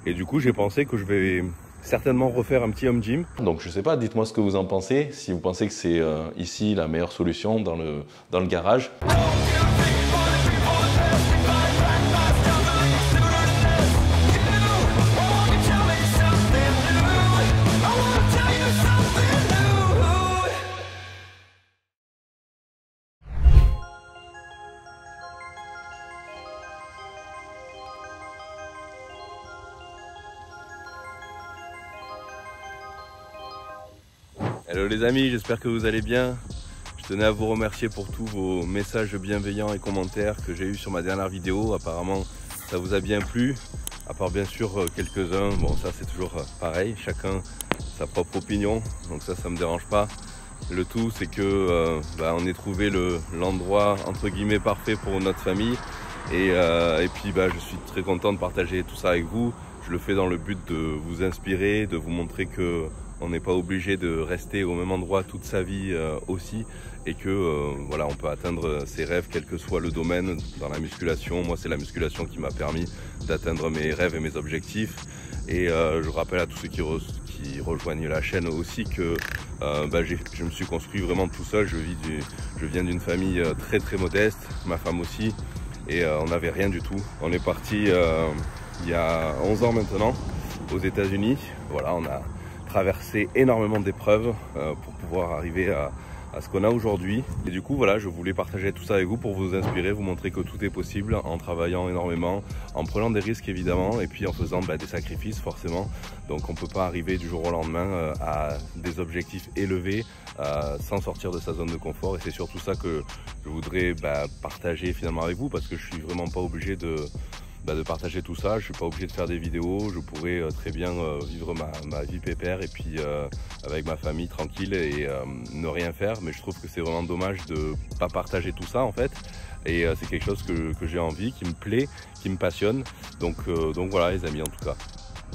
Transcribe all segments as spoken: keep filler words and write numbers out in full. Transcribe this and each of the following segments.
Et du coup j'ai pensé que je vais certainement refaire un petit home gym. Donc je sais pas, dites-moi ce que vous en pensez, si vous pensez que c'est euh, ici la meilleure solution dans le, dans le garage. Hello les amis, j'espère que vous allez bien. Je tenais à vous remercier pour tous vos messages bienveillants et commentaires que j'ai eu sur ma dernière vidéo. Apparemment ça vous a bien plu, à part bien sûr quelques-uns. Bon, ça c'est toujours pareil, chacun sa propre opinion, donc ça ça me dérange pas. Le tout c'est que euh, bah, on ait trouvé le, l'endroit entre guillemets parfait pour notre famille. Et, euh, et puis bah, je suis très content de partager tout ça avec vous. Je le fais dans le but de vous inspirer, de vous montrer que on n'est pas obligé de rester au même endroit toute sa vie euh, aussi, et que euh, voilà, on peut atteindre ses rêves quel que soit le domaine. Dans la musculation, moi c'est la musculation qui m'a permis d'atteindre mes rêves et mes objectifs. Et euh, je rappelle à tous ceux qui, re qui rejoignent la chaîne aussi que euh, bah, je me suis construit vraiment tout seul. Je, vis du, je viens d'une famille très très modeste, ma femme aussi, et euh, on n'avait rien du tout. On est parti euh, il y a onze ans maintenant aux États-Unis. Voilà, on a traversé énormément d'épreuves euh, pour pouvoir arriver à, à ce qu'on a aujourd'hui. Et du coup voilà, je voulais partager tout ça avec vous pour vous inspirer, vous montrer que tout est possible en travaillant énormément, en prenant des risques évidemment, et puis en faisant bah, des sacrifices forcément. Donc on peut pas arriver du jour au lendemain euh, à des objectifs élevés euh, sans sortir de sa zone de confort. Et c'est surtout ça que je voudrais bah, partager finalement avec vous, parce que je suis vraiment pas obligé de Bah de partager tout ça. Je suis pas obligé de faire des vidéos, je pourrais euh, très bien euh, vivre ma, ma vie pépère et puis euh, avec ma famille tranquille et euh, ne rien faire, mais je trouve que c'est vraiment dommage de pas partager tout ça en fait. Et euh, c'est quelque chose que, que j'ai envie, qui me plaît, qui me passionne, donc, euh, donc voilà les amis en tout cas.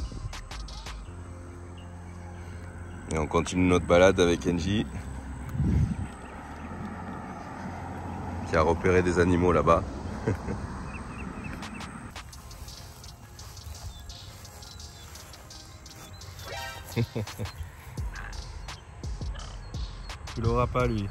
Et on continue notre balade avec Enji qui a repéré des animaux là-bas. Tu l'auras pas lui.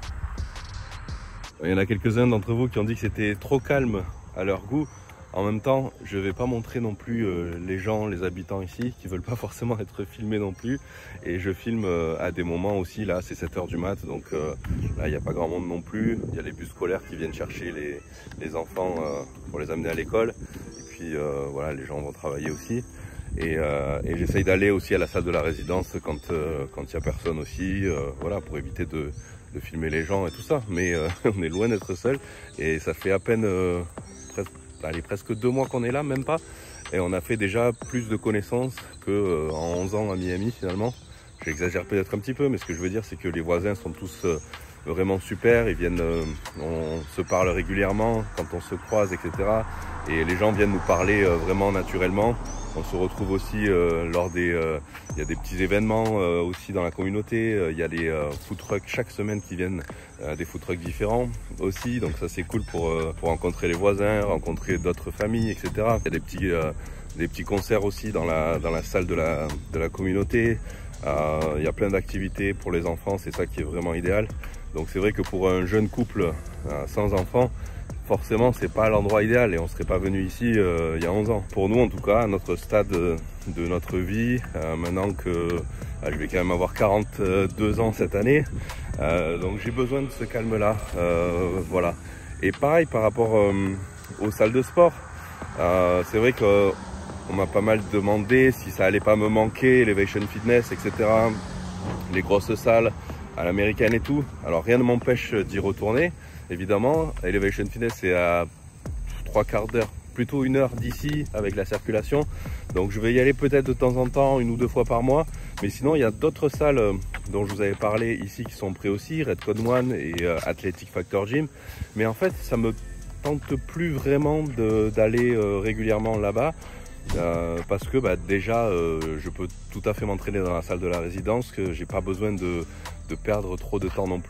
Il y en a quelques-uns d'entre vous qui ont dit que c'était trop calme à leur goût. En même temps, je vais pas montrer non plus euh, les gens, les habitants ici, qui veulent pas forcément être filmés non plus. Et je filme euh, à des moments aussi, là c'est sept heures du mat, donc euh, là il n'y a pas grand monde non plus. Il y a les bus scolaires qui viennent chercher les, les enfants euh, pour les amener à l'école. Et puis euh, voilà, les gens vont travailler aussi. Et, euh, et j'essaye d'aller aussi à la salle de la résidence quand euh, quand il n'y a personne aussi, euh, voilà, pour éviter de, de filmer les gens et tout ça. Mais euh, on est loin d'être seul, et ça fait à peine euh, presque, allez, presque deux mois qu'on est là, même pas. Et on a fait déjà plus de connaissances que euh, en onze ans à Miami finalement. J'exagère peut-être un petit peu, mais ce que je veux dire c'est que les voisins sont tous euh, vraiment super. Ils viennent, euh, on se parle régulièrement quand on se croise, et cetera. Et les gens viennent nous parler euh, vraiment naturellement. On se retrouve aussi euh, lors des, euh, il y a des petits événements euh, aussi dans la communauté. Euh, il y a des euh, food trucks chaque semaine qui viennent, euh, des food trucks différents aussi. Donc ça c'est cool pour, euh, pour rencontrer les voisins, rencontrer d'autres familles, et cetera. Il y a des petits, euh, des petits concerts aussi dans la, dans la salle de la, de la communauté. Euh, il y a plein d'activités pour les enfants, c'est ça qui est vraiment idéal. Donc c'est vrai que pour un jeune couple euh, sans enfants, forcément c'est pas l'endroit idéal, et on serait pas venu ici euh, il y a onze ans. Pour nous en tout cas, à notre stade de notre vie, euh, maintenant que euh, je vais quand même avoir quarante-deux ans cette année, euh, donc j'ai besoin de ce calme là, euh, voilà. Et pareil par rapport euh, aux salles de sport, euh, c'est vrai qu'on m'a pas mal demandé si ça allait pas me manquer, Elevation Fitness, et cetera. Les grosses salles à l'américaine et tout. Alors rien ne m'empêche d'y retourner. Évidemment, Elevation Fitness c'est à trois quarts d'heure, plutôt une heure d'ici avec la circulation. Donc je vais y aller peut-être de temps en temps, une ou deux fois par mois. Mais sinon, il y a d'autres salles dont je vous avais parlé ici qui sont prêts aussi, Red Code One et euh, Athletic Factor Gym. Mais en fait, ça me tente plus vraiment d'aller euh, régulièrement là-bas. Euh, parce que bah, déjà euh, je peux tout à fait m'entraîner dans la salle de la résidence, que j'ai pas besoin de, de perdre trop de temps non plus.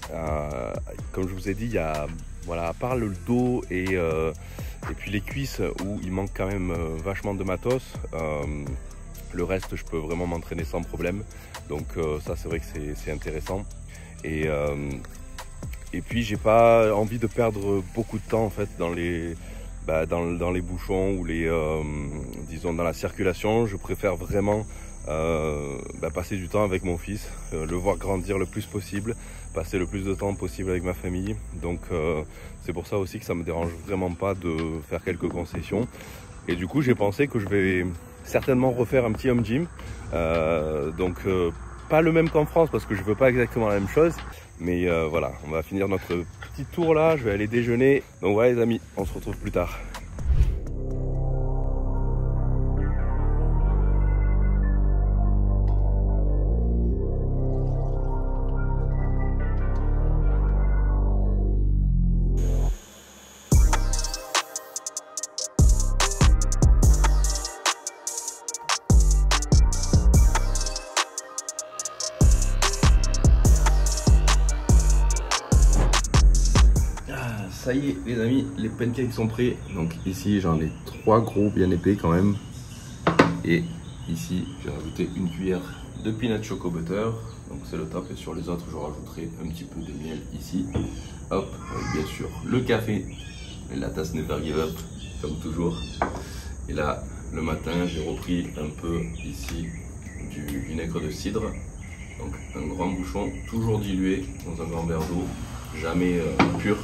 Euh, comme je vous ai dit, il y a, voilà, à part le dos et, euh, et puis les cuisses où il manque quand même euh, vachement de matos, euh, le reste je peux vraiment m'entraîner sans problème. Donc euh, ça c'est vrai que c'est intéressant. Et, euh, et puis j'ai pas envie de perdre beaucoup de temps en fait dans les, bah, dans, dans les bouchons ou les, euh, disons dans la circulation. Je préfère vraiment Euh, bah, passer du temps avec mon fils, euh, le voir grandir le plus possible, passer le plus de temps possible avec ma famille. Donc euh, c'est pour ça aussi que ça me dérange vraiment pas de faire quelques concessions. Et du coup j'ai pensé que je vais certainement refaire un petit home gym. Euh, donc euh, pas le même qu'en France parce que je veux pas exactement la même chose. Mais euh, voilà, on va finir notre petit tour là, je vais aller déjeuner. Donc voilà les amis, on se retrouve plus tard. Ça y est les amis, les pancakes sont prêts. Donc ici j'en ai trois gros bien épais quand même. Et ici j'ai rajouté une cuillère de peanut choco butter. Donc c'est le top et sur les autres je rajouterai un petit peu de miel ici. Hop, avec bien sûr le café. Et la tasse never give up comme toujours. Et là le matin j'ai repris un peu ici du vinaigre de cidre. Donc un grand bouchon, toujours dilué dans un grand verre d'eau, jamais euh, pur.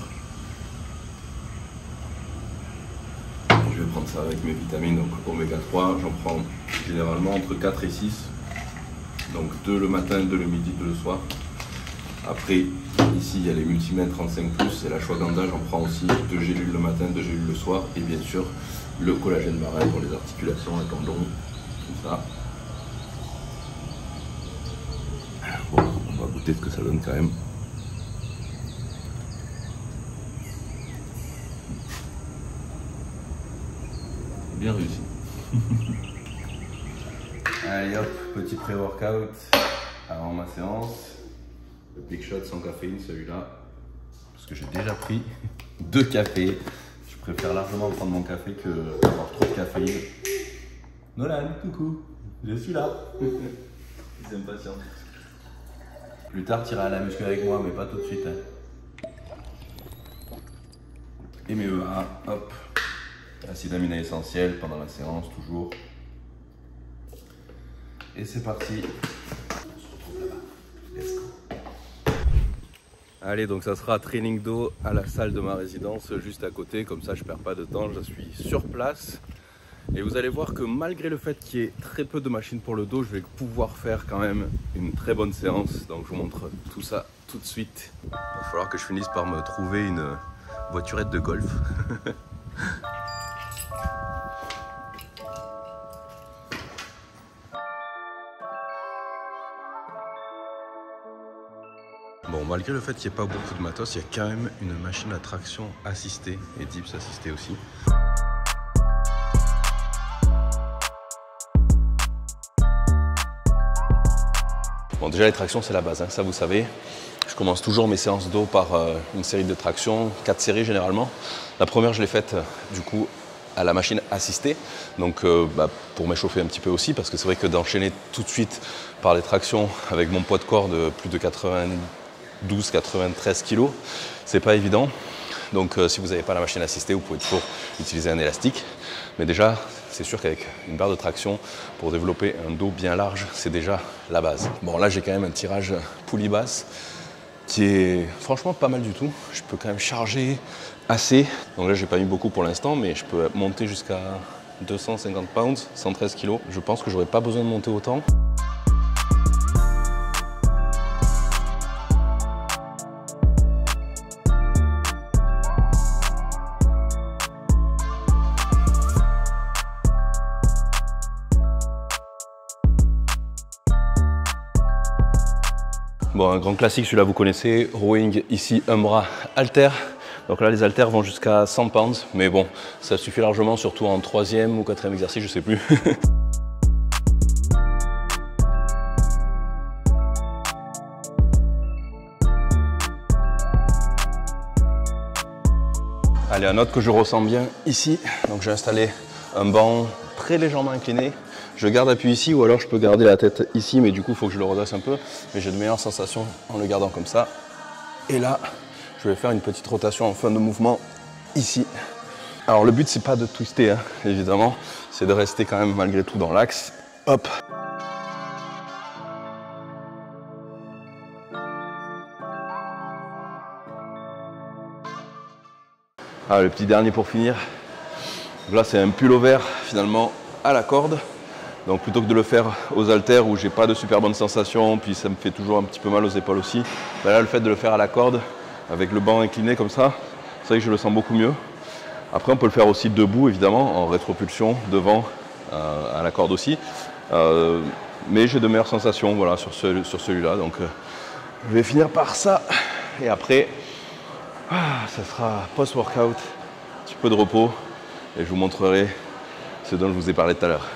Je vais prendre ça avec mes vitamines, donc oméga trois, j'en prends généralement entre quatre et six. Donc deux le matin, deux le midi, deux le soir. Après, ici il y a les multimènes trente-cinq plus et l'ashwagandha, j'en prends aussi deux gélules le matin, deux gélules le soir. Et bien sûr, le collagène marin pour les articulations, les tendons, tout ça. Bon, on va goûter ce que ça donne quand même. Bien réussi. Allez hop, petit pré-workout avant ma séance. Le Big Shot sans caféine, celui-là. Parce que j'ai déjà pris deux cafés. Je préfère largement prendre mon café que d'avoir trop de caféine. Nolan, coucou, je suis là. Il s'impatiente. Plus tard, tu iras à la muscu avec moi, mais pas tout de suite. Hein. Et mes E A, hop. Acide aminé essentiel pendant la séance, toujours. Et c'est parti. On se retrouve là-bas. Let's go. Allez, donc ça sera training dos à la salle de ma résidence, juste à côté. Comme ça, je perds pas de temps, je suis sur place. Et vous allez voir que malgré le fait qu'il y ait très peu de machines pour le dos, je vais pouvoir faire quand même une très bonne séance. Donc je vous montre tout ça tout de suite. Il va falloir que je finisse par me trouver une voiturette de golf. Bon, malgré le fait qu'il n'y ait pas beaucoup de matos, il y a quand même une machine à traction assistée et dips assistée aussi. Bon, déjà les tractions c'est la base, hein, ça vous savez. Je commence toujours mes séances dos par euh, une série de tractions, quatre séries généralement. La première je l'ai faite euh, du coup à la machine assistée, donc euh, bah, pour m'échauffer un petit peu aussi, parce que c'est vrai que d'enchaîner tout de suite par les tractions avec mon poids de corps de plus de quatre-vingt-douze quatre-vingt-treize kilos, c'est pas évident. Donc euh, si vous n'avez pas la machine assistée, vous pouvez toujours utiliser un élastique. Mais déjà, c'est sûr qu'avec une barre de traction, pour développer un dos bien large, c'est déjà la base. Bon, là j'ai quand même un tirage poulie basse qui est franchement pas mal du tout. Je peux quand même charger assez. Donc là j'ai pas mis beaucoup pour l'instant, mais je peux monter jusqu'à deux cent cinquante pounds, cent treize kilos. Je pense que j'aurais pas besoin de monter autant. Bon, un grand classique, celui-là vous connaissez, rowing, ici un bras halter. Donc là les haltères vont jusqu'à cent pounds, mais bon, ça suffit largement, surtout en troisième ou quatrième exercice, je sais plus. Allez, un autre que je ressens bien ici. Donc j'ai installé un banc très légèrement incliné. Je garde appui ici ou alors je peux garder la tête ici, mais du coup il faut que je le redresse un peu. Mais j'ai de meilleures sensations en le gardant comme ça. Et là, je vais faire une petite rotation en fin de mouvement ici. Alors le but c'est pas de twister, hein, évidemment, c'est de rester quand même malgré tout dans l'axe. Hop. Ah, le petit dernier pour finir. Là c'est un pullover finalement à la corde. Donc plutôt que de le faire aux haltères où j'ai pas de super bonne sensation, puis ça me fait toujours un petit peu mal aux épaules aussi. Ben là le fait de le faire à la corde, avec le banc incliné comme ça, c'est vrai que je le sens beaucoup mieux. Après on peut le faire aussi debout évidemment, en rétropulsion, devant, euh, à la corde aussi. Euh, mais j'ai de meilleures sensations voilà, sur, ce, sur celui-là. Donc euh, je vais finir par ça. Et après, ah, ça sera post-workout, un petit peu de repos. Et je vous montrerai ce dont je vous ai parlé tout à l'heure.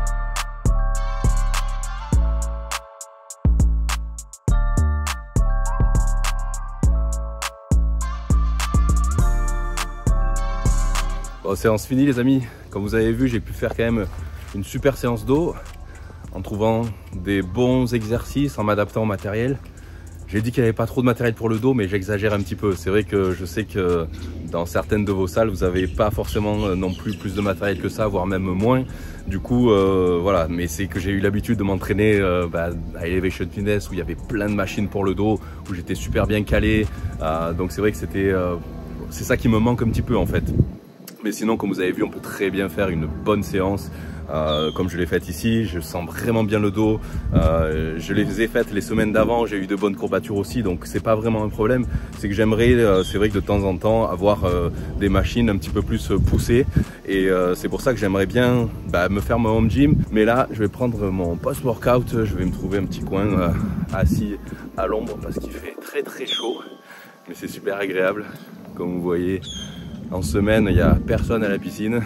Bon, séance finie les amis. Comme vous avez vu, j'ai pu faire quand même une super séance d'eau en trouvant des bons exercices, en m'adaptant au matériel. J'ai dit qu'il n'y avait pas trop de matériel pour le dos, mais j'exagère un petit peu. C'est vrai que je sais que dans certaines de vos salles, vous n'avez pas forcément non plus plus de matériel que ça, voire même moins. Du coup, euh, voilà. Mais c'est que j'ai eu l'habitude de m'entraîner euh, bah, à Elevation Fitness, où il y avait plein de machines pour le dos, où j'étais super bien calé. Euh, donc c'est vrai que c'était, euh, c'est ça qui me manque un petit peu en fait. Mais sinon, comme vous avez vu, on peut très bien faire une bonne séance. Euh, comme je l'ai faite ici, je sens vraiment bien le dos. Euh, je les ai faites les semaines d'avant, j'ai eu de bonnes courbatures aussi, donc c'est pas vraiment un problème. C'est que j'aimerais, euh, c'est vrai que de temps en temps, avoir euh, des machines un petit peu plus poussées. Et euh, c'est pour ça que j'aimerais bien bah, me faire mon home gym. Mais là, je vais prendre mon post-workout, je vais me trouver un petit coin euh, assis à l'ombre parce qu'il fait très très chaud. Mais c'est super agréable, comme vous voyez. En semaine, il n'y a personne à la piscine.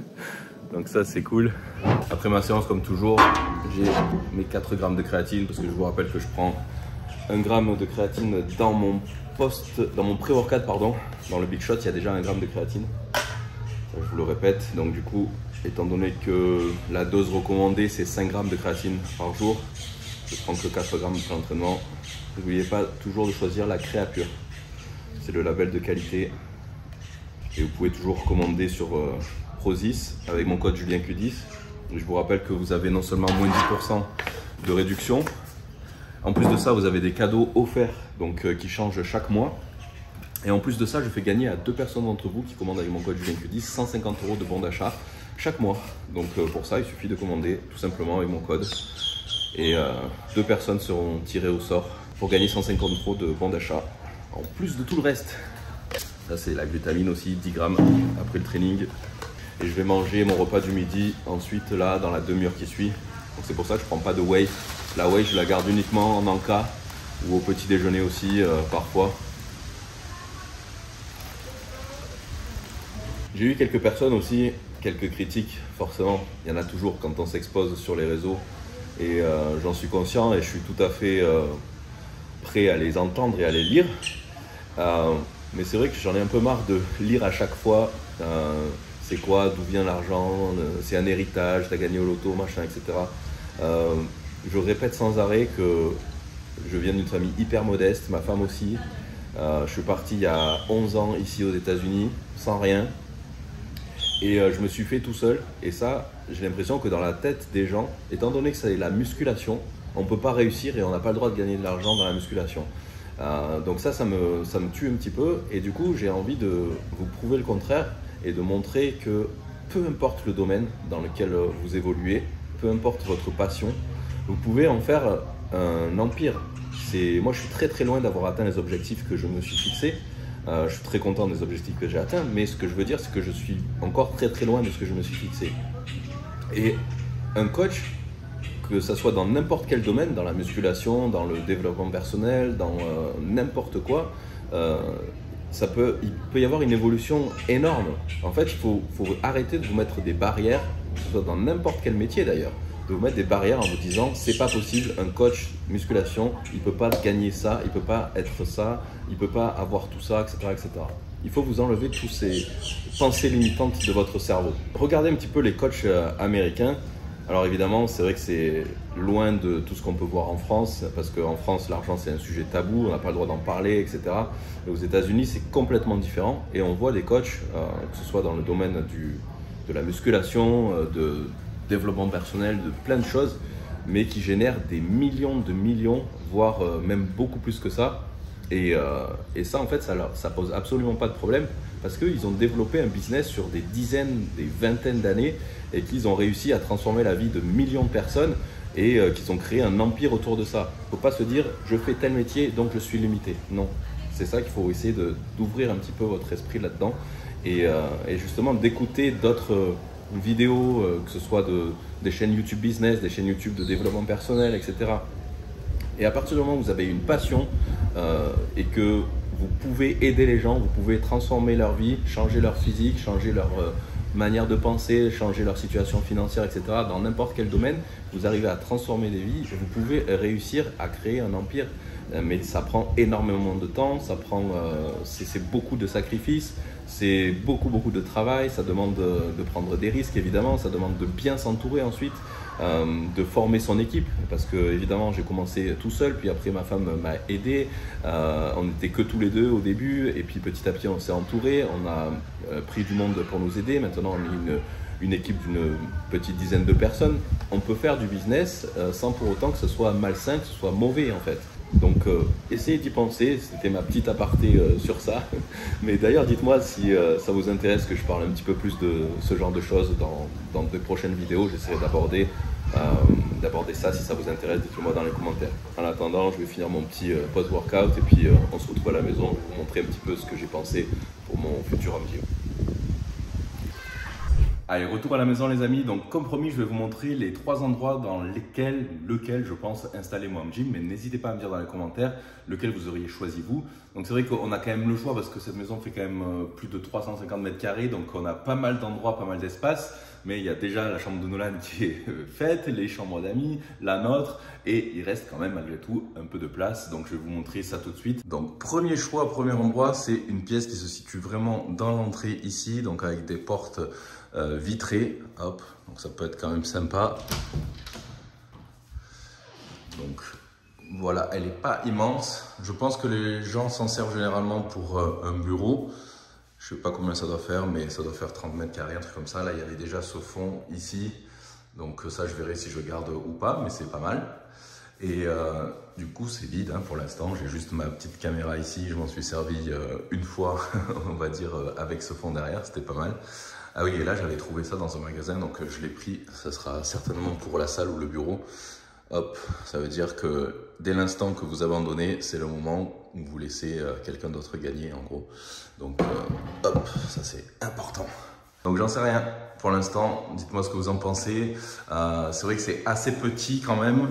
Donc ça, c'est cool. Après ma séance, comme toujours, j'ai mes quatre grammes de créatine parce que je vous rappelle que je prends un gramme de créatine dans mon post, dans mon pré-workout, pardon. Dans le Big Shot, il y a déjà un gramme de créatine. Ça, je vous le répète. Donc du coup, étant donné que la dose recommandée, c'est cinq grammes de créatine par jour, je prends que quatre grammes pour l'entraînement. N'oubliez pas toujours de choisir la créa pure. C'est le label de qualité. Et vous pouvez toujours commander sur euh, Prozis avec mon code Julien Q dix. Je vous rappelle que vous avez non seulement moins dix pour cent de réduction, en plus de ça, vous avez des cadeaux offerts donc, euh, qui changent chaque mois. Et en plus de ça, je fais gagner à deux personnes d'entre vous qui commandent avec mon code Julien Q dix cent cinquante euros de bon d'achat chaque mois. Donc euh, pour ça, il suffit de commander tout simplement avec mon code. Et euh, deux personnes seront tirées au sort pour gagner cent cinquante euros de bon d'achat, en plus de tout le reste. Ça c'est la glutamine aussi, dix grammes après le training. Et je vais manger mon repas du midi ensuite là dans la demi-heure qui suit. Donc c'est pour ça que je ne prends pas de whey. La whey je la garde uniquement en encas ou au petit déjeuner aussi euh, parfois. J'ai eu quelques personnes aussi, quelques critiques forcément. Il y en a toujours quand on s'expose sur les réseaux. Et euh, j'en suis conscient et je suis tout à fait euh, prêt à les entendre et à les lire. Euh, Mais c'est vrai que j'en ai un peu marre de lire à chaque fois euh, c'est quoi, d'où vient l'argent, euh, c'est un héritage, t'as gagné au loto, machin, et cetera. Euh, je répète sans arrêt que je viens d'une famille hyper modeste, ma femme aussi. Euh, je suis parti il y a onze ans ici aux États-Unis sans rien. Et euh, je me suis fait tout seul. Et ça, j'ai l'impression que dans la tête des gens, étant donné que c'est la musculation, on ne peut pas réussir et on n'a pas le droit de gagner de l'argent dans la musculation. Euh, donc ça, ça me, ça me tue un petit peu et du coup j'ai envie de vous prouver le contraire et de montrer que peu importe le domaine dans lequel vous évoluez, peu importe votre passion, vous pouvez en faire un empire. Moi je suis très très loin d'avoir atteint les objectifs que je me suis fixés, euh, je suis très content des objectifs que j'ai atteints, mais ce que je veux dire c'est que je suis encore très très loin de ce que je me suis fixé. Et un coach, que ça soit dans n'importe quel domaine, dans la musculation, dans le développement personnel, dans euh, n'importe quoi, euh, ça peut, il peut y avoir une évolution énorme. En fait, il faut, faut arrêter de vous mettre des barrières, que ce soit dans n'importe quel métier d'ailleurs, de vous mettre des barrières en vous disant c'est pas possible, un coach musculation, il peut pas gagner ça, il peut pas être ça, il peut pas avoir tout ça, et cetera, et cetera. il faut vous enlever tous ces pensées limitantes de votre cerveau. Regardez un petit peu les coachs euh, américains. Alors évidemment, c'est vrai que c'est loin de tout ce qu'on peut voir en France, parce qu'en France, l'argent c'est un sujet tabou, on n'a pas le droit d'en parler, et cetera. Et aux États-Unis, c'est complètement différent. Et on voit des coachs, euh, que ce soit dans le domaine du, de la musculation, euh, de développement personnel, de plein de choses, mais qui génèrent des millions de millions, voire euh, même beaucoup plus que ça. Et, euh, et ça, en fait, ça, leur, ça pose absolument pas de problème, parce qu'ils ont développé un business sur des dizaines, des vingtaines d'années, et qu'ils ont réussi à transformer la vie de millions de personnes, et euh, qu'ils ont créé un empire autour de ça. Il ne faut pas se dire « je fais tel métier, donc je suis limité ». Non, c'est ça qu'il faut essayer d'ouvrir un petit peu votre esprit là-dedans, et, euh, et justement d'écouter d'autres euh, vidéos, euh, que ce soit de, des chaînes YouTube business, des chaînes YouTube de développement personnel, et cetera. Et à partir du moment où vous avez une passion euh, et que vous pouvez aider les gens, vous pouvez transformer leur vie, changer leur physique, changer leur euh, manière de penser, changer leur situation financière, et cetera. Dans n'importe quel domaine, vous arrivez à transformer des vies et vous pouvez réussir à créer un empire. Euh, mais ça prend énormément de temps, ça prend, euh, c'est beaucoup de sacrifices, c'est beaucoup beaucoup de travail, ça demande de, de prendre des risques évidemment, ça demande de bien s'entourer ensuite. Euh, de former son équipe, parce que évidemment j'ai commencé tout seul, puis après ma femme m'a aidé, euh, on n'était que tous les deux au début, et puis petit à petit on s'est entouré, on a euh, pris du monde pour nous aider, maintenant on est une, une équipe d'une petite dizaine de personnes. On peut faire du business euh, sans pour autant que ce soit malsain, que ce soit mauvais en fait. Donc euh, essayez d'y penser, c'était ma petite aparté euh, sur ça. Mais d'ailleurs dites-moi si euh, ça vous intéresse que je parle un petit peu plus de ce genre de choses dans, dans de prochaines vidéos. J'essaierai d'aborder euh, d'aborder ça si ça vous intéresse, dites-le-moi dans les commentaires. En attendant, je vais finir mon petit euh, post-workout et puis euh, on se retrouve à la maison. Je vais vous montrer un petit peu ce que j'ai pensé pour mon futur home gym. Allez, retour à la maison les amis. Donc comme promis, je vais vous montrer les trois endroits dans lesquels, lequel je pense installer mon home gym. Mais n'hésitez pas à me dire dans les commentaires lequel vous auriez choisi vous. Donc c'est vrai qu'on a quand même le choix parce que cette maison fait quand même plus de trois cent cinquante mètres carrés. Donc on a pas mal d'endroits, pas mal d'espace. Mais il y a déjà la chambre de Nolan qui est faite, les chambres d'amis, la nôtre. Et il reste quand même malgré tout un peu de place. Donc je vais vous montrer ça tout de suite. Donc premier choix, premier endroit, c'est une pièce qui se situe vraiment dans l'entrée ici. Donc avec des portes Euh, vitrée, hop, donc ça peut être quand même sympa. Donc voilà, elle n'est pas immense. Je pense que les gens s'en servent généralement pour euh, un bureau. Je sais pas combien ça doit faire, mais ça doit faire trente mètres carrés, un truc comme ça. Là, il y avait déjà ce fond ici. Donc ça, je verrai si je garde ou pas, mais c'est pas mal. Et euh, du coup, c'est vide hein, pour l'instant. J'ai juste ma petite caméra ici. Je m'en suis servi euh, une fois, on va dire, euh, avec ce fond derrière. C'était pas mal. Ah oui, et là, j'avais trouvé ça dans un magasin, donc je l'ai pris. Ça sera certainement pour la salle ou le bureau. Hop, ça veut dire que dès l'instant que vous abandonnez, c'est le moment où vous laissez euh, quelqu'un d'autre gagner, en gros. Donc, euh, hop, ça c'est important. Donc, j'en sais rien pour l'instant. Dites-moi ce que vous en pensez. Euh, c'est vrai que c'est assez petit quand même.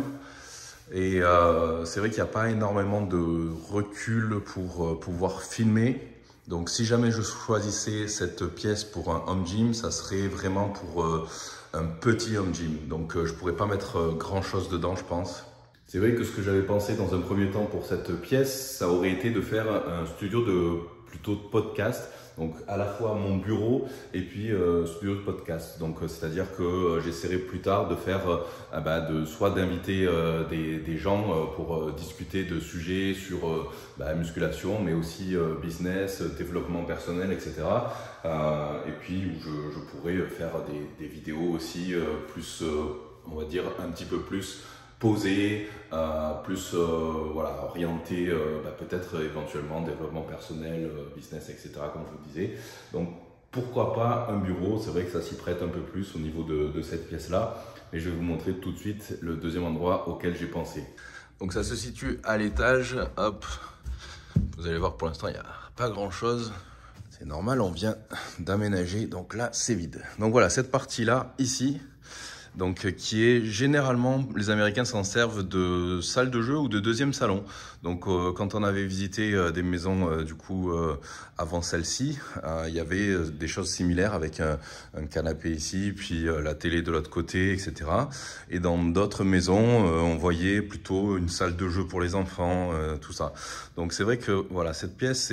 Et euh, c'est vrai qu'il n'y a pas énormément de recul pour euh, pouvoir filmer. Donc si jamais je choisissais cette pièce pour un home gym, ça serait vraiment pour euh, un petit home gym. Donc euh, je ne pourrais pas mettre euh, grand chose dedans, je pense. C'est vrai que ce que j'avais pensé dans un premier temps pour cette pièce, ça aurait été de faire un studio de plutôt de podcast. Donc à la fois mon bureau et puis euh, studio de podcast. Donc euh, c'est-à-dire que euh, j'essaierai plus tard de faire, euh, bah, de soit d'inviter euh, des, des gens euh, pour euh, discuter de sujets sur euh, bah, musculation, mais aussi euh, business, développement personnel, et cetera. Euh, et puis où je, je pourrais faire des, des vidéos aussi euh, plus, euh, on va dire un petit peu plus posé, euh, plus euh, voilà, orienté euh, bah, peut-être éventuellement développement personnel, euh, business, et cetera comme je vous disais. Donc pourquoi pas un bureau, c'est vrai que ça s'y prête un peu plus au niveau de, de cette pièce-là. Mais je vais vous montrer tout de suite le deuxième endroit auquel j'ai pensé. Donc ça se situe à l'étage, hop. Vous allez voir pour l'instant il n'y a pas grand-chose. C'est normal, on vient d'aménager, donc là c'est vide. Donc voilà, cette partie-là, ici, donc qui est généralement, les Américains s'en servent de salle de jeu ou de deuxième salon. Donc euh, quand on avait visité euh, des maisons euh, du coup euh, avant celle-ci, euh, il y avait euh, des choses similaires avec un, un canapé ici, puis euh, la télé de l'autre côté, et cetera. Et dans d'autres maisons, euh, on voyait plutôt une salle de jeu pour les enfants, euh, tout ça. Donc c'est vrai que voilà, cette pièce est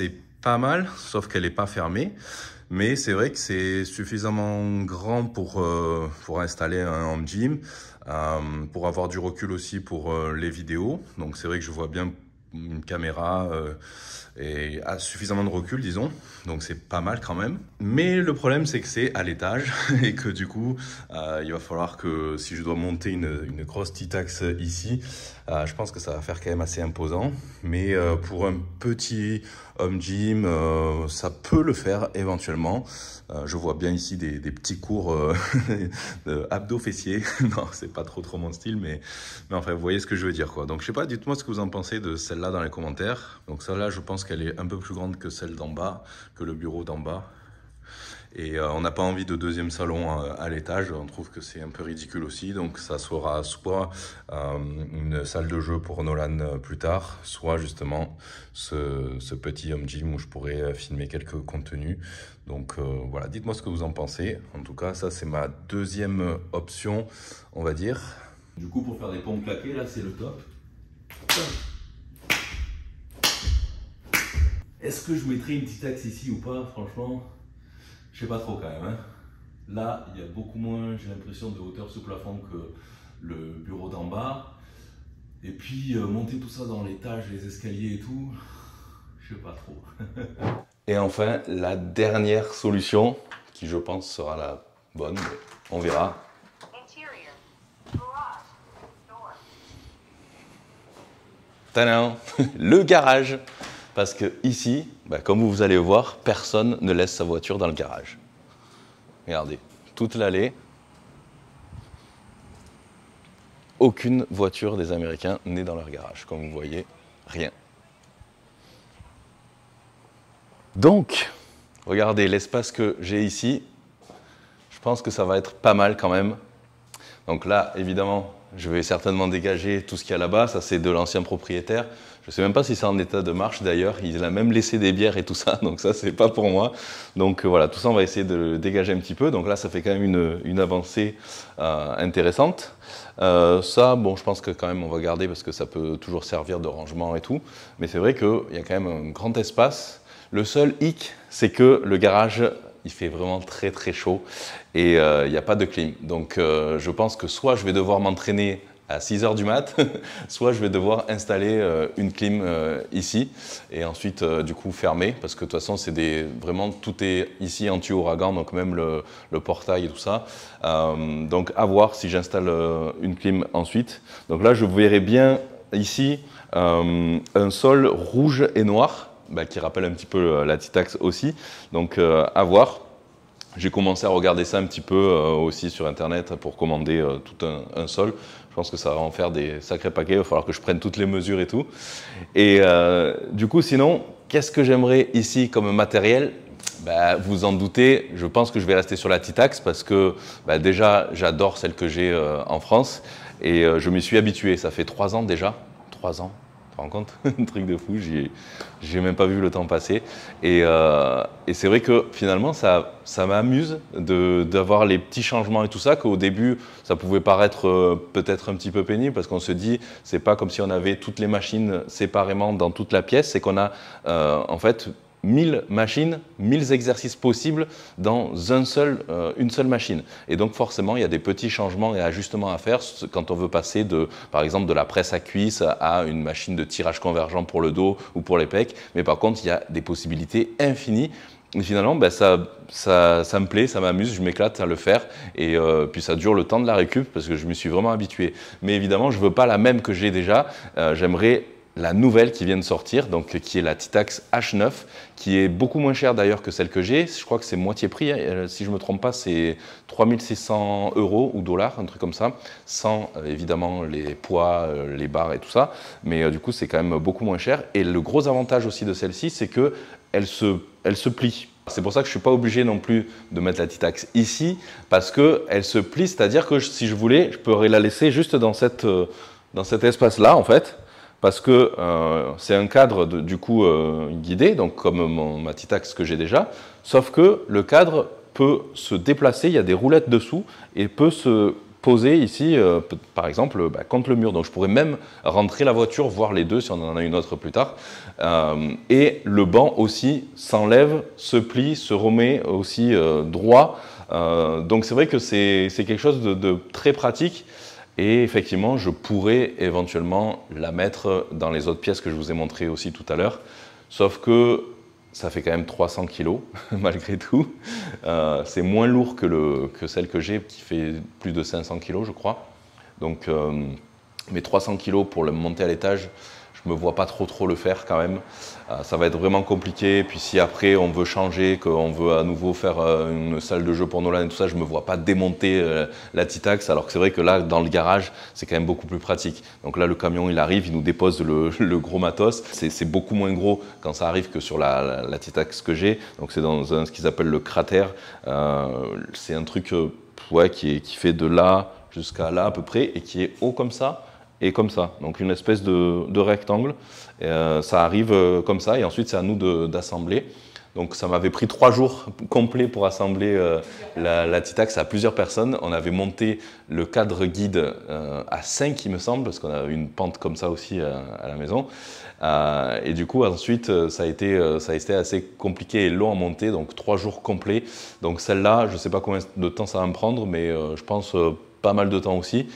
pas mal, sauf qu'elle n'est pas fermée. Mais c'est vrai que c'est suffisamment grand pour, euh, pour installer un home gym, euh, pour avoir du recul aussi pour euh, les vidéos. Donc c'est vrai que je vois bien une caméra euh, et a suffisamment de recul, disons. Donc c'est pas mal quand même. Mais le problème, c'est que c'est à l'étage et que du coup, euh, il va falloir que si je dois monter une, une grosse Titax ici, euh, je pense que ça va faire quand même assez imposant. Mais euh, pour un petit home gym, euh, ça peut le faire éventuellement. Euh, je vois bien ici des, des petits cours euh, de abdos fessiers. Non, c'est pas trop trop mon style, mais, mais enfin, vous voyez ce que je veux dire, quoi. Donc je sais pas, dites-moi ce que vous en pensez de celle-là dans les commentaires. Donc celle-là, je pense qu'elle est un peu plus grande que celle d'en bas, que le bureau d'en bas. Et euh, on n'a pas envie de deuxième salon à, à l'étage, on trouve que c'est un peu ridicule aussi. Donc ça sera soit euh, une salle de jeu pour Nolan euh, plus tard, soit justement ce, ce petit home gym où je pourrais euh, filmer quelques contenus. Donc euh, voilà, dites-moi ce que vous en pensez. En tout cas, ça c'est ma deuxième option, on va dire. Du coup, pour faire des pompes claquées, là c'est le top. Est-ce que je mettrai une Titax ici ou pas? Franchement, je sais pas trop quand même. Hein. Là, il y a beaucoup moins, j'ai l'impression, de hauteur sous plafond que le bureau d'en bas. Et puis, euh, monter tout ça dans l'étage, les escaliers et tout, je sais pas trop. Et enfin, la dernière solution, qui je pense sera la bonne, mais on verra. Tadam, le garage. Parce que ici, bah, comme vous allez voir, personne ne laisse sa voiture dans le garage. Regardez, toute l'allée, aucune voiture des Américains n'est dans leur garage. Comme vous voyez, rien. Donc, regardez l'espace que j'ai ici. Je pense que ça va être pas mal quand même. Donc là, évidemment, je vais certainement dégager tout ce qu'il y a là-bas. Ça, c'est de l'ancien propriétaire. Je ne sais même pas si c'est en état de marche d'ailleurs. Il a même laissé des bières et tout ça. Donc ça, c'est pas pour moi. Donc voilà, tout ça, on va essayer de le dégager un petit peu. Donc là, ça fait quand même une, une avancée euh, intéressante. Euh, ça, bon, je pense que quand même, on va garder parce que ça peut toujours servir de rangement et tout. Mais c'est vrai qu'il y a quand même un grand espace. Le seul hic, c'est que le garage, il fait vraiment très très chaud et euh, il n'y a pas de clim. Donc euh, je pense que soit je vais devoir m'entraîner à six heures du mat, soit je vais devoir installer euh, une clim euh, ici et ensuite euh, du coup fermer parce que de toute façon c'est des vraiment tout est ici anti-ouragan, donc même le, le portail et tout ça. Euh, donc à voir si j'installe euh, une clim ensuite. Donc là je verrai bien ici euh, un sol rouge et noir. Bah, qui rappelle un petit peu la Titax aussi, donc euh, à voir. J'ai commencé à regarder ça un petit peu euh, aussi sur internet pour commander euh, tout un, un sol. Je pense que ça va en faire des sacrés paquets, il va falloir que je prenne toutes les mesures et tout. Et euh, du coup sinon, qu'est-ce que j'aimerais ici comme matériel? Bah, vous en doutez, je pense que je vais rester sur la Titax parce que bah, déjà j'adore celle que j'ai euh, en France et euh, je m'y suis habitué, ça fait trois ans déjà, trois ans. Tu te rends compte? Un truc de fou, j'ai même pas vu le temps passer. Et, euh, et c'est vrai que finalement, ça, ça m'amuse d'avoir les petits changements et tout ça, qu'au début, ça pouvait paraître euh, peut-être un petit peu pénible, parce qu'on se dit, c'est pas comme si on avait toutes les machines séparément dans toute la pièce, c'est qu'on a euh, en fait mille machines, mille exercices possibles dans un seul, euh, une seule machine. Et donc forcément, il y a des petits changements et ajustements à faire quand on veut passer de, par exemple, de la presse à cuisse à une machine de tirage convergent pour le dos ou pour les pecs. Mais par contre, il y a des possibilités infinies. Et finalement, ben, ça, ça, ça me plaît, ça m'amuse, je m'éclate à le faire. Et euh, puis ça dure le temps de la récup parce que je me suis vraiment habitué. Mais évidemment, je ne veux pas la même que j'ai déjà. Euh, J'aimerais la nouvelle qui vient de sortir, donc qui est la Titax H neuf, qui est beaucoup moins chère d'ailleurs que celle que j'ai. Je crois que c'est moitié prix, hein. Si je ne me trompe pas, c'est trois mille six cents euros ou dollars, un truc comme ça, sans euh, évidemment les poids, euh, les barres et tout ça. Mais euh, du coup, c'est quand même beaucoup moins cher. Et le gros avantage aussi de celle-ci, c'est qu'elle se, elle se plie. C'est pour ça que je ne suis pas obligé non plus de mettre la Titax ici, parce qu'elle se plie, c'est-à-dire que si je voulais, je pourrais la laisser juste dans, cette, euh, dans cet espace-là, en fait. Parce que euh, c'est un cadre de, du coup euh, guidé, donc comme mon, ma Titax que j'ai déjà, sauf que le cadre peut se déplacer, il y a des roulettes dessous, et peut se poser ici, euh, par exemple, bah, contre le mur. Donc je pourrais même rentrer la voiture, voir les deux si on en a une autre plus tard. Euh, et le banc aussi s'enlève, se plie, se remet aussi euh, droit. Euh, donc c'est vrai que c'est quelque chose de, de très pratique. Et effectivement, je pourrais éventuellement la mettre dans les autres pièces que je vous ai montrées aussi tout à l'heure. Sauf que ça fait quand même trois cents kilos, malgré tout. Euh, c'est moins lourd que, le, que celle que j'ai, qui fait plus de cinq cents kilos, je crois. Donc, euh, mes trois cents kilos pour le monter à l'étage, je ne me vois pas trop trop le faire quand même. Euh, ça va être vraiment compliqué. Puis si après on veut changer, qu'on veut à nouveau faire euh, une salle de jeu pour Nolan et tout ça, je ne me vois pas démonter euh, la Titax. Alors que c'est vrai que là, dans le garage, c'est quand même beaucoup plus pratique. Donc là, le camion, il arrive, il nous dépose le, le gros matos. C'est beaucoup moins gros quand ça arrive que sur la, la, la Titax que j'ai. Donc c'est dans un, ce qu'ils appellent le cratère. Euh, c'est un truc euh, ouais, qui, est, qui fait de là jusqu'à là à peu près et qui est haut comme ça. Et comme ça, donc une espèce de, de rectangle. Et, euh, ça arrive euh, comme ça et ensuite c'est à nous d'assembler. Donc ça m'avait pris trois jours complets pour assembler euh, la, la Titax à plusieurs personnes. On avait monté le cadre guide euh, à cinq il me semble, parce qu'on a une pente comme ça aussi euh, à la maison. Euh, et du coup ensuite ça a, été, euh, ça a été assez compliqué et long à monter, donc trois jours complets. Donc celle-là, je ne sais pas combien de temps ça va me prendre, mais euh, je pense euh, pas mal de temps aussi.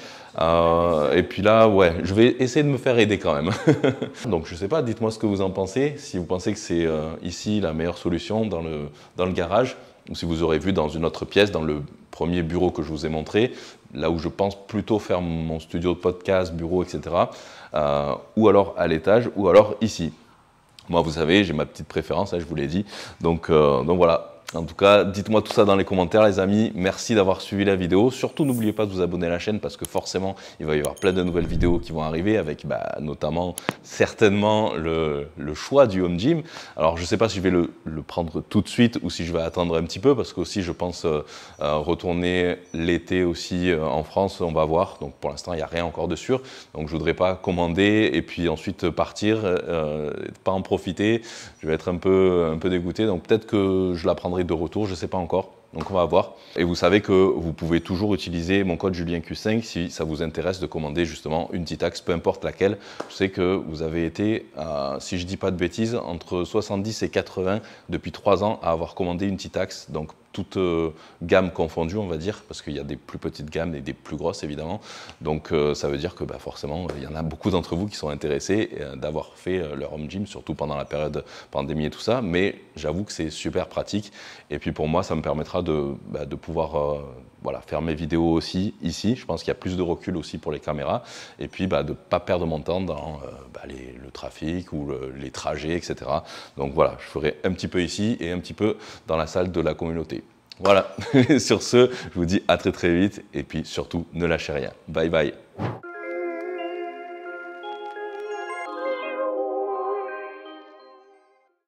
Euh, et puis là, ouais, je vais essayer de me faire aider quand même. Donc je sais pas, dites-moi ce que vous en pensez, si vous pensez que c'est euh, ici la meilleure solution dans le, dans le garage, ou si vous aurez vu dans une autre pièce, dans le premier bureau que je vous ai montré, là où je pense plutôt faire mon studio de podcast, bureau, et cetera. Euh, ou alors à l'étage, ou alors ici. Moi, vous savez, j'ai ma petite préférence, hein, je vous l'ai dit. Donc, euh, donc voilà. En tout cas, dites-moi tout ça dans les commentaires, les amis. Merci d'avoir suivi la vidéo. Surtout, n'oubliez pas de vous abonner à la chaîne parce que forcément, il va y avoir plein de nouvelles vidéos qui vont arriver avec bah, notamment, certainement, le, le choix du home gym. Alors, je ne sais pas si je vais le, le prendre tout de suite ou si je vais attendre un petit peu parce que aussi, je pense euh, retourner l'été aussi euh, en France. On va voir. Donc, pour l'instant, il n'y a rien encore de sûr. Donc, je ne voudrais pas commander et puis ensuite partir, euh, pas en profiter. Je vais être un peu, un peu dégoûté. Donc, peut-être que je la prendrai de retour, je ne sais pas encore, donc on va voir. Et vous savez que vous pouvez toujours utiliser mon code Julien Q cinq si ça vous intéresse de commander justement une Titax, peu importe laquelle. Je sais que vous avez été, euh, si je ne dis pas de bêtises, entre soixante-dix et quatre-vingts depuis trois ans à avoir commandé une Titax, donc toute euh, gamme confondue, on va dire, parce qu'il y a des plus petites gammes et des plus grosses évidemment. Donc euh, ça veut dire que bah, forcément, il y en a beaucoup d'entre vous qui sont intéressés euh, d'avoir fait euh, leur home gym, surtout pendant la période pandémie et tout ça. Mais j'avoue que c'est super pratique. Et puis pour moi, ça me permettra de, bah, de pouvoir euh, voilà, faire mes vidéos aussi ici. Je pense qu'il y a plus de recul aussi pour les caméras. Et puis bah, de ne pas perdre mon temps dans euh, bah, les, le trafic ou le, les trajets, et cetera. Donc voilà, je ferai un petit peu ici et un petit peu dans la salle de la communauté. Voilà, sur ce, je vous dis à très très vite et puis surtout, ne lâchez rien. Bye bye.